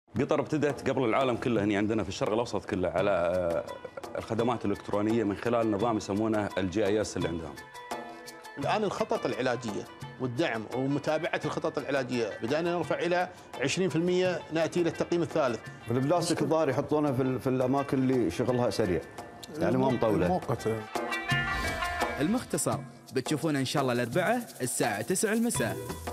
قطر ابتدت قبل العالم كله هنا عندنا في الشرق الاوسط كله على الخدمات الالكترونيه من خلال نظام يسمونه الGIS اللي عندهم. الان الخطط العلاجيه والدعم ومتابعه الخطط العلاجيه بدانا نرفع الى 20%، ناتي الى التقييم الثالث. البلاستيك الظاهر يحطونه في الاماكن اللي شغلها سريع، يعني ما مطوله. المختصر بتشوفونه ان شاء الله الاربعاء الساعه 9 المساء.